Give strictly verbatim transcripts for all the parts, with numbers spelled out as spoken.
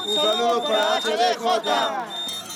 Un saludo para H D J.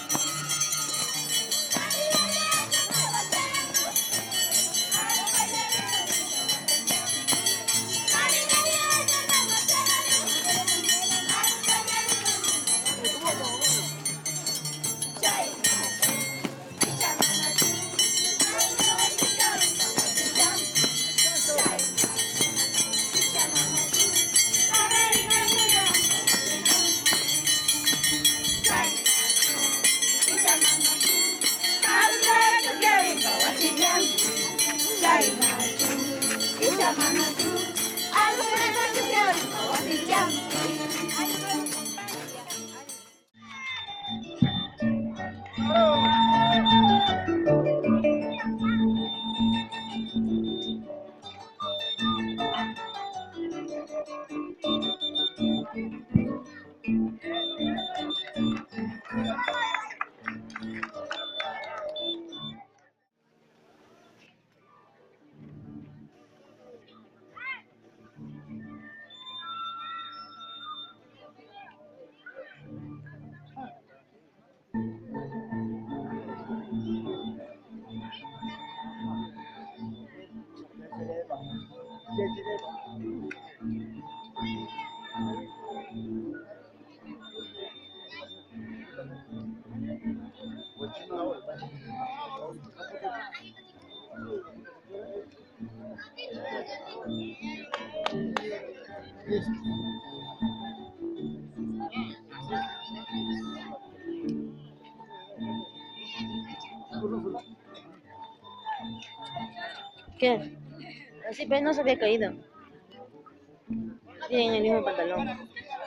¿Qué? Así pues no se había caído. Tienen el mismo pantalón.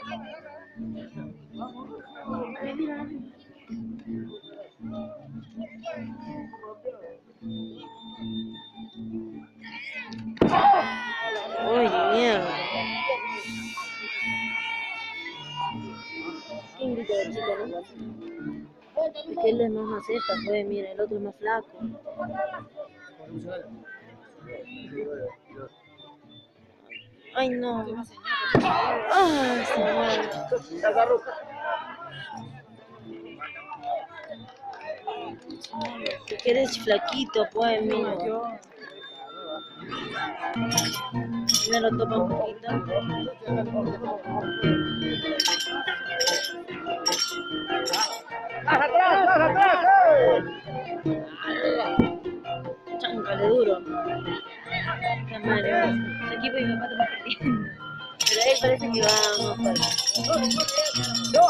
Uy, mierda. ¿Quién grita de chica, no? Es que él es más maceta, pues, mira, el otro es más flaco. Ay, no. Ay, señor. Que eres flaquito, pues, mira. Me lo topa un poquito. ¡Baja atrás, baja atrás! Cháncale duro. Esta madre, su equipo y mi papá está perdiendo. Pero él parece que va más fuerte. ¡No!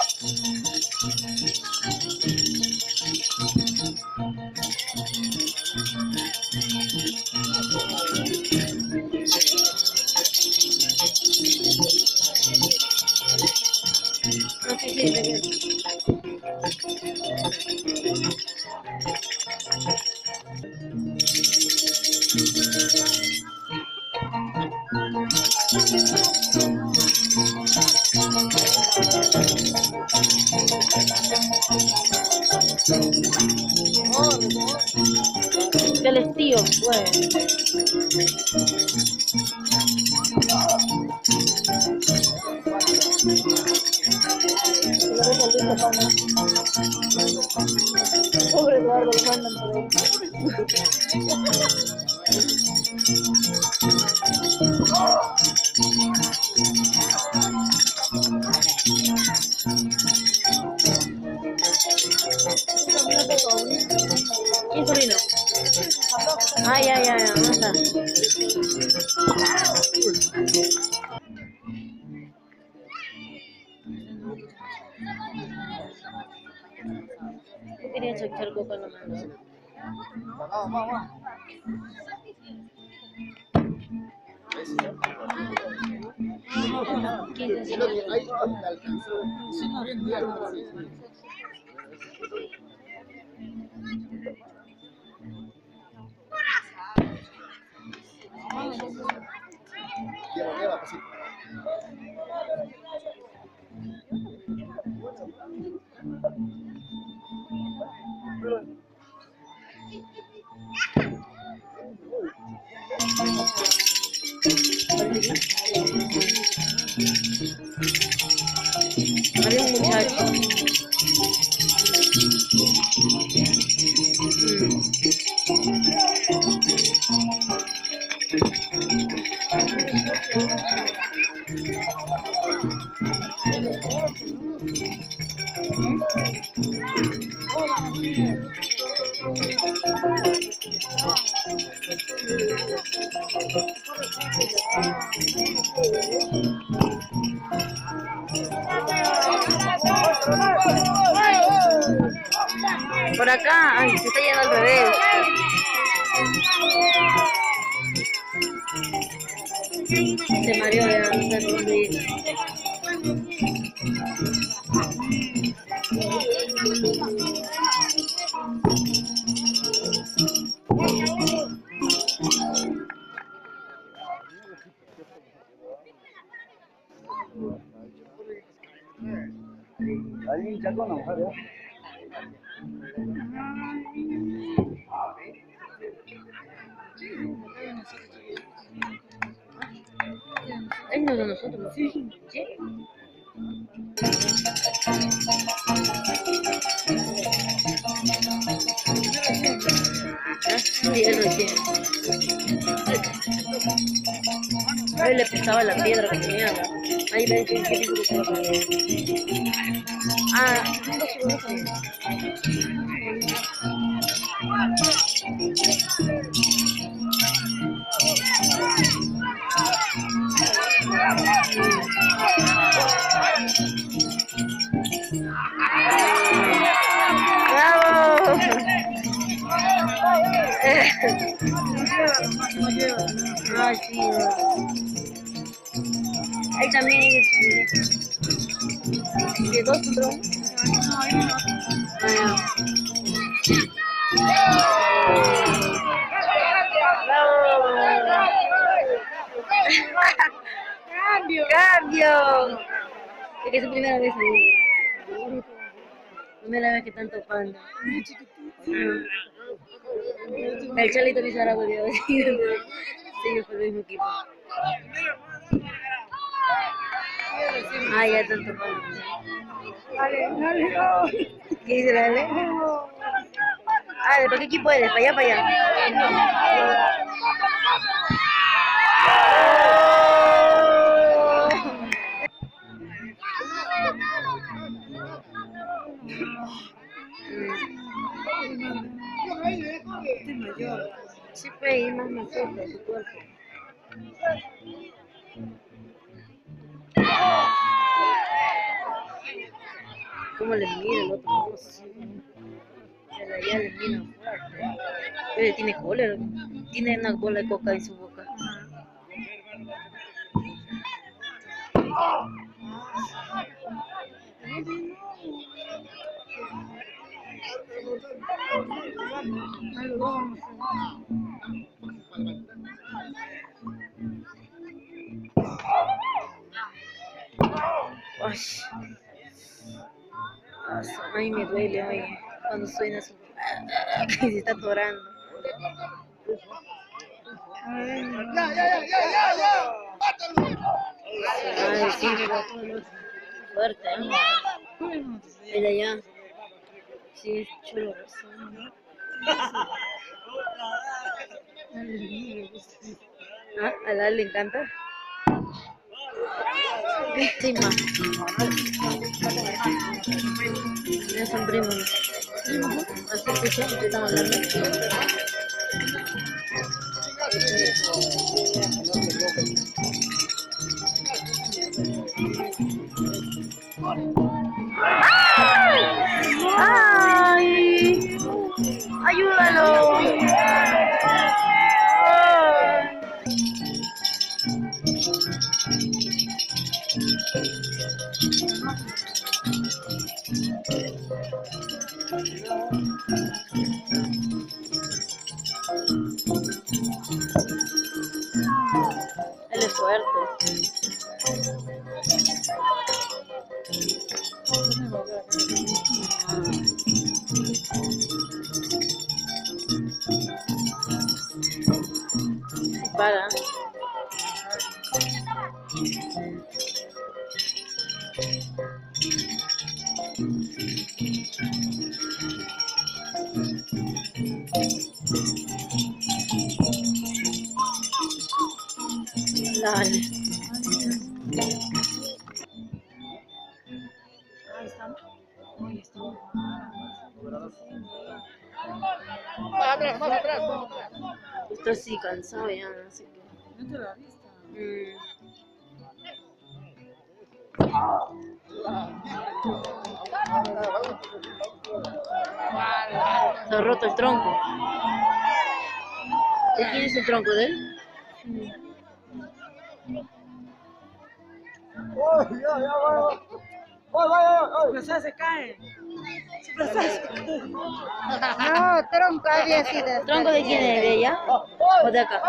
No, sí, sí, bebé. Oh, que el estío, pues. Pobre Eduardo, lo mandan por ahí. ¿Quién sobrino? Ah, ya, ya, ya, ¿dónde está? Yo quería checar coco en la mano. Vamos, vamos. quince segundos. Ahí alcanzó. Lleva, lleva, pasito. Había un muchacho. Por acá, ay, se está yendo al revés. Se mareó ya, no sé por dónde ir. Ahí ya con la mujer, ¿eh? Es no de nosotros. Sí. ¿Sí? ¿Ah? Sí, es recién. A él le pesaba la piedra que tenía. ¿No? Ahí le decía que tipo que ah, ¡bravo! Ay, sí. Ahí también hay de dos contra uno. Ah, ¡cambio! ¡Cambio! Es que es su primera vez ahí. Primera vez que están topando. El Charlie también se hará volvido. Sí, por el mismo equipo. Ah, ya están topando. ¿Qué dice la Ale? Ah, ¿de qué equipo eres? ¿Para allá, para allá? Sí, puede ir más mejor de su cuerpo. ¿Cómo le mira el otro? De allá le mira fuerte. Pero tiene cólera. Tiene una bola de coca en su boca. Ay, ay, me duele, oye, cuando suena su... que se está atorando. ¡Ya, ya, ya, ya, ya, ya! Ay, sí, pero fuerte, ¿eh? El de allá. Sí, es chulo. ¿Ah? ¿A la le encanta? Sí, ma. Ya son primos. Así que sí, te estamos hablando. ¡Ay! ¡Ayúdalo! Él es fuerte. Para. Dale. Ahí estamos. Ahí estamos. Más atrás, más atrás, más atrás. Estoy así cansado ya, no sé qué. No te lo has visto. Mm. Se ha roto el tronco. ¿De quién es el tronco de él? ¡Oh, ya, ya, va! ¡Oh, vaya, Su vaya! frazada se cae. Su frazada se cae. No, tronco había sido. ¿El tronco de quién es? ¿De ella? ¿O de acá?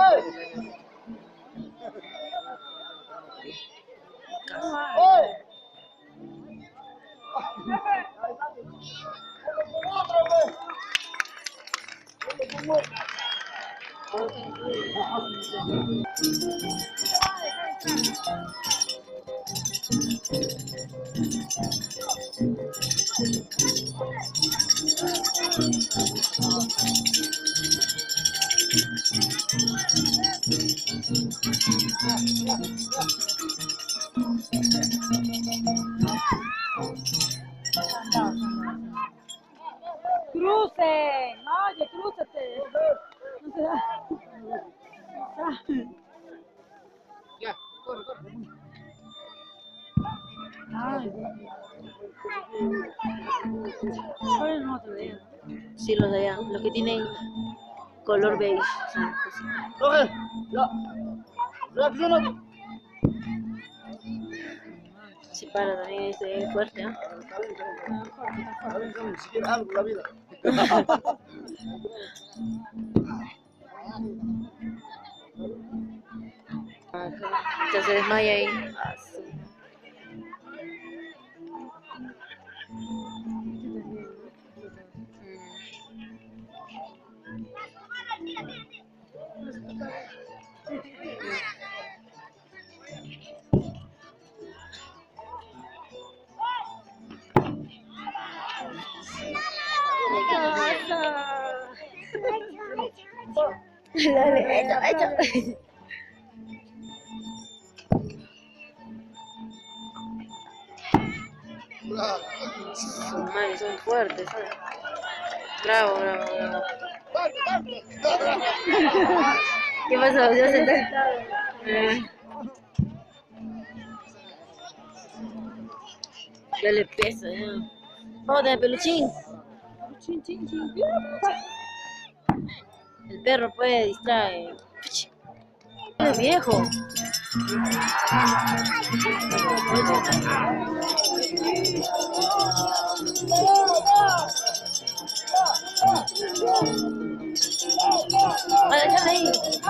¡Cruce! Oye, crúzate. No se da. Ah. Ya, corre, corre. Ay. ¿Cuál es el otro de ella? Sí, los de allá. Los que tienen color beige. Sí, pues sí. ¡Coge! ¡Ya! ¡Reacciona! Sí, para también es fuerte, ¿ah? Si quieres algo en la vida. Ajá. Ya se desmaya ahí. Ah, sí. Dale, echa, echa. Son malos, son fuertes, ¿sabes? Bravo, bravo, bravo. ¿Qué pasó? ¿Ya se está? Eh. Ya le pesa, ya. Joder, peluchín. Chin, chin, chin. El perro puede distraer. Es viejo. Vale, échale ahí.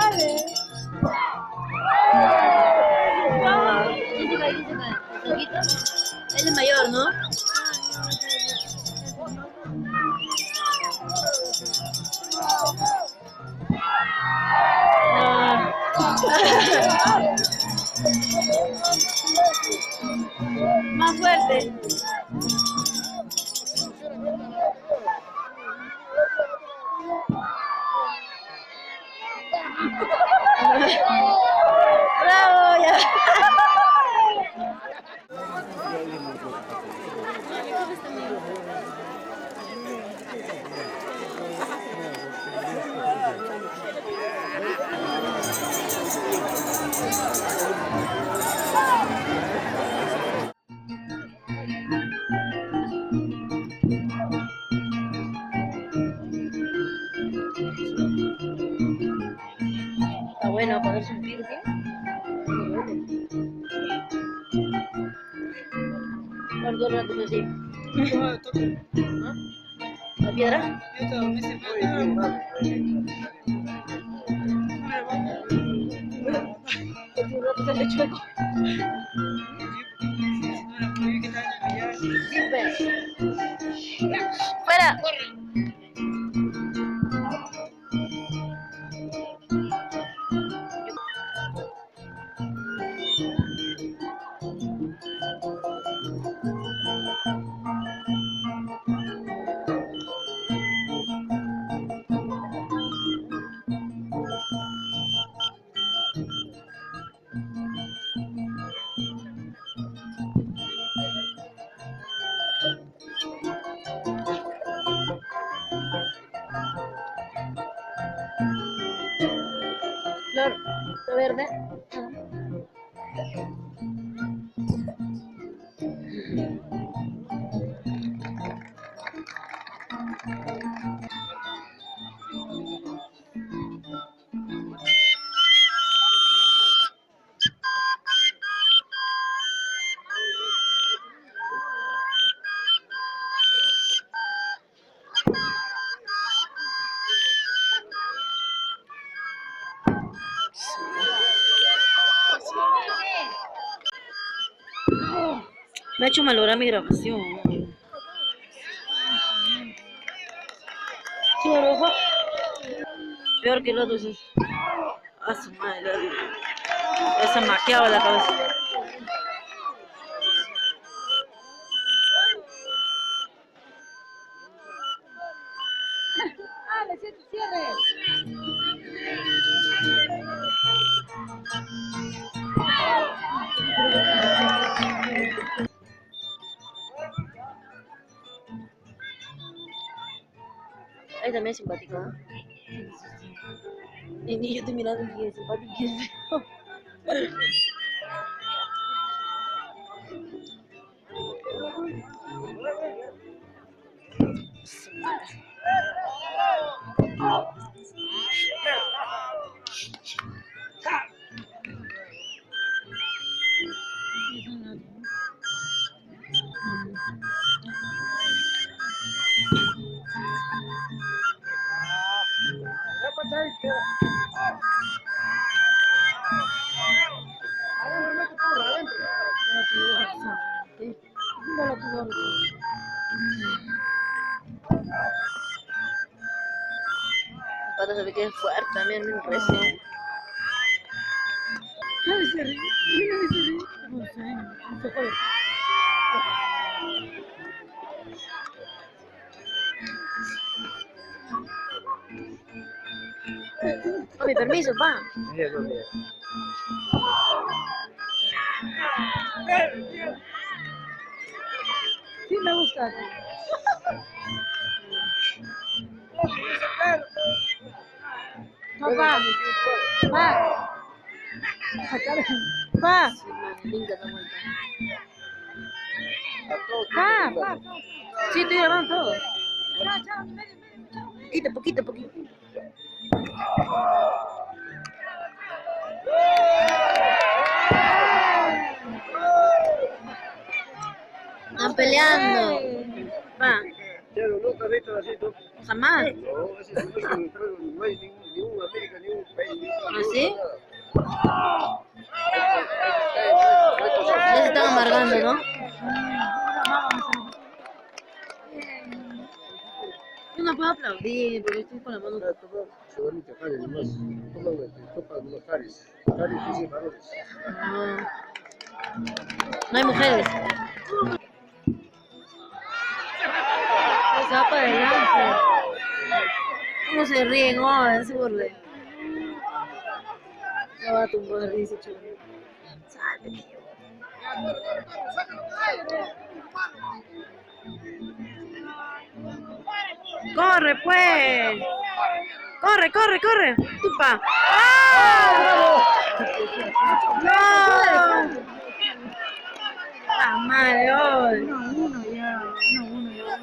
¿Quién se cae? ¿Quién se cae? ¿El Toquito? Él es mayor, ¿no? Más fuerte. Bravo, ya. Está bueno ponerse un piercing. Por dos ratos así. ¿La piedra? Un rato sale chueco. Sí, pues. ¡Fuera! color verde. Me ha hecho malograr mi grabación. Sí, rojo. Peor que el otro, sí. A su madre. Ya se ha maqueado la cabeza. Ah, le siento cierre. Ahí también es simpático, ¿no? Y ni yo estoy mirando y es simpático y es feo. El pato se ve que es fuerte también, me impresiona. Ay, se ríe. Mira, se ríe. No sé, no se puede. Con mi permiso, pa. Sí me gusta. Papá, pa, pa, Sí, man, linda la vuelta. pa, pa. Sí, estoy grabando todo. Ya, chao, medio, medio, chao. Poquito, poquito, poquito. Están peleando. Pa, Pero nunca he visto así, tú. jamás. No, ese es el juego, no hay ningún, ningún América, ningún país. Ningún, ¿Así? ningún- Ya se están amargando, ¿no? Yo no puedo aplaudir porque estoy con la mano. Se van a tocar y demás. Toman, tocan los caris. Caris dicen varones. No. No hay mujeres. Se va para adelante. ¿Cómo se ríen? Oh, se burle. No va a tumbar, dice chulo. Salte, tío. ¡Corre, pues! ¡Corre, corre, corre! ¡Tupa! ¡Ah! ¡No! ¡La madre, hoy! Uno, uno ya, uno, uno ya.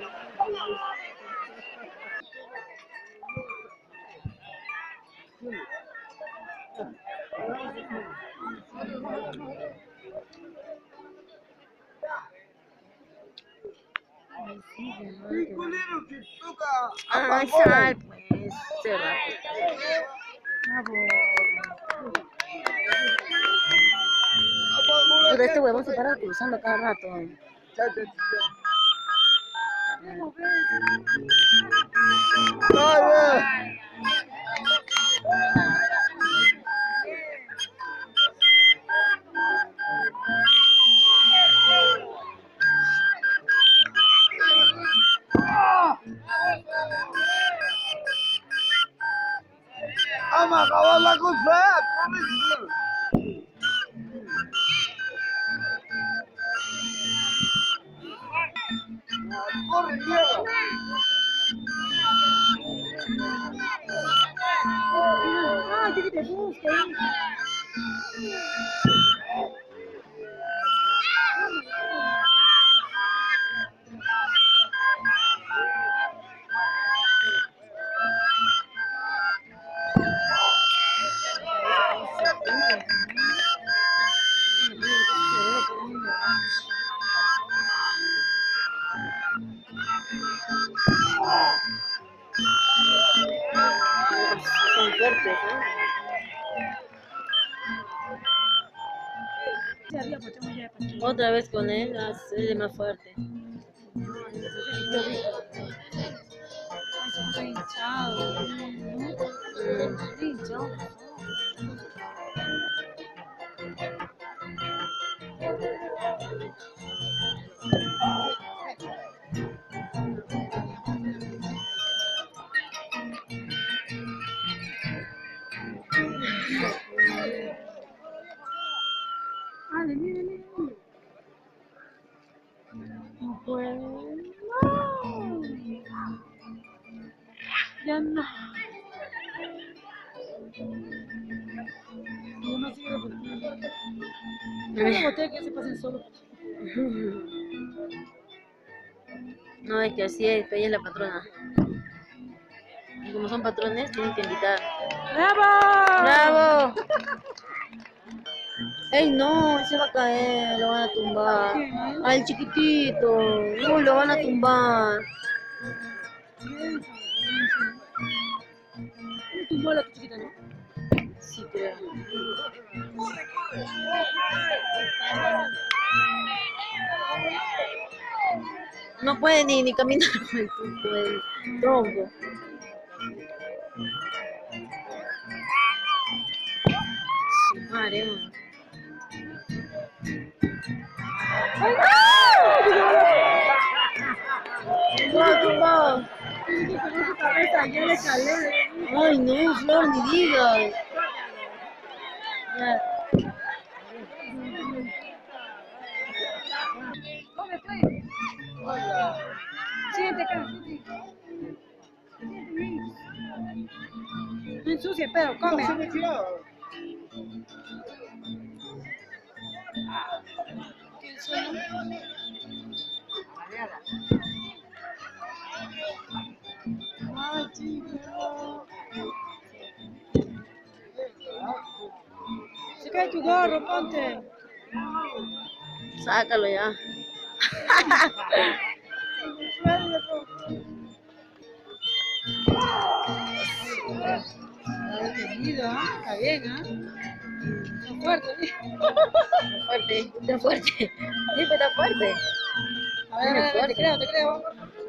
¡Ay, sal, pues! Se va. Puta, este huevón se para cruzando cada rato. ¡Vamos a acabar la cosa! ¡Corre, mierda! Ay, ¿qué te gusta? Son fuertes, ¿eh? Otra vez con él, ah, él es más fuerte. Está hinchado. Mm. Hinchado. Dale, mire, mire. No puede. No. Ya no. Yo no sigo repitiendo. No boté que se pasen solo. No, es que así es, ella es la patrona. Y como son patrones, tienen que invitar. ¡Bravo! ¡Bravo! ¡Ey, no! Se va a caer, lo van a tumbar. ¡Ay, chiquitito! ¡No, lo van a tumbar! Tumbó la chiquita, ¿no? Sí, creo. No puede ni, ni caminar con el, con el tronco. Su madre, man. ¡Tumbado, tumbado! Ya le calé. ¡Ay, no, Flor, ni digas! Ya. Come, pues. Siente acá. No ensucia, pero come. Ay, chico. Se cae tu gorro, ponte. Sácalo ya. Detenido, ¿ah? Está bien, ¿ah? Está fuerte, ¿sí? Está fuerte, está fuerte. Sí, pero está fuerte. A ver, a ver, a ver, te creo, te creo.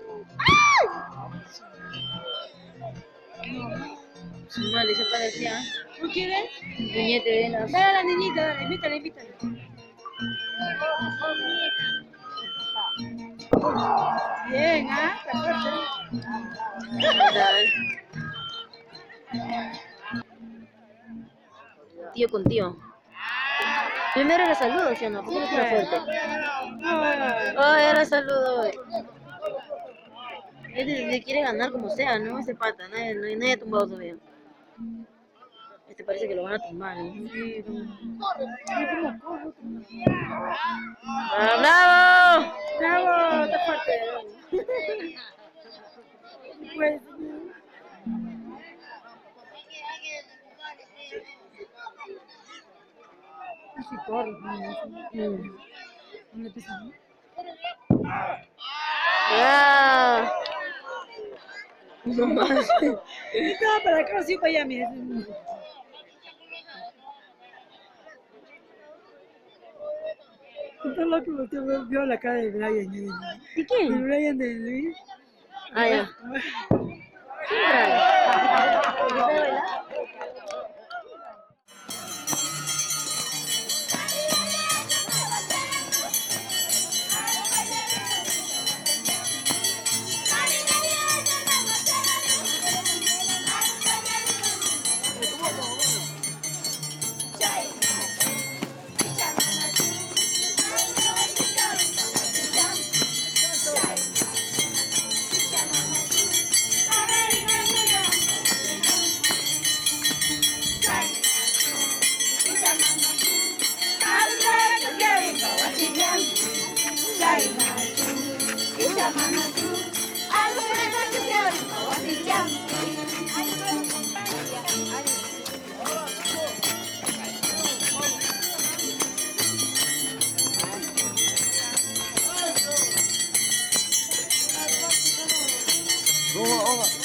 Su madre se parecía. ¿No quieres? Un puñete de las. Dale a la niñita, dale, invítala, invítala. Bien, ¿ah? Está fuerte. Tío con tío. Primero era saludo, ¿sí o no? ¿Por qué no era fuerte? Oh, era saludo. Él le, le quiere ganar como sea, ¿no? Ese pata, nadie, nadie, nadie ha tumbado todavía. Este parece que lo van a tumbar, ¿no? ¡Ah, bravo! ¡Bravo! Está fuerte. Pues. Sí, corre, Mm. ¿dónde empieza? ¡Ah! No más. Estaba para acá, así para allá, mira. Está loco porque vio la cara de Brian. ¿De ¿De quién? Brian de Luis? Ah, ya. Oo, oo nga.